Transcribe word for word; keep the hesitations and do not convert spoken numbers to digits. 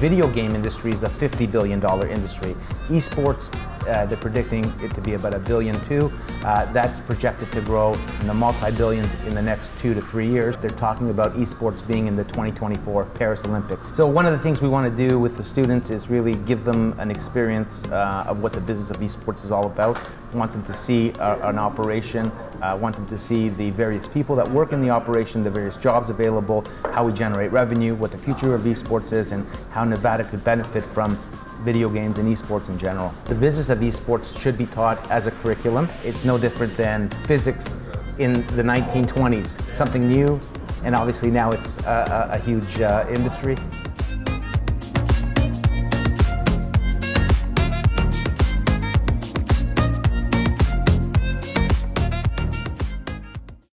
video game industry is a fifty billion dollar industry. Esports, uh, they're predicting it to be about a billion too. Uh, that's projected to grow in the multi-billions in the next two to three years. They're talking about esports being in the twenty twenty-four Paris Olympics. So one of the things we want to do with the students is really give them an experience uh, of what the business of esports is all about. We want them to see uh, an operation, uh, want them to see the various people that work in the operation, the various jobs available, how we generate revenue, what the future of esports is, and how Nevada could benefit from video games and esports in general. The business of esports should be taught as a curriculum. It's no different than physics in the nineteen twenties, something new, and obviously now it's a, a, a huge uh, industry.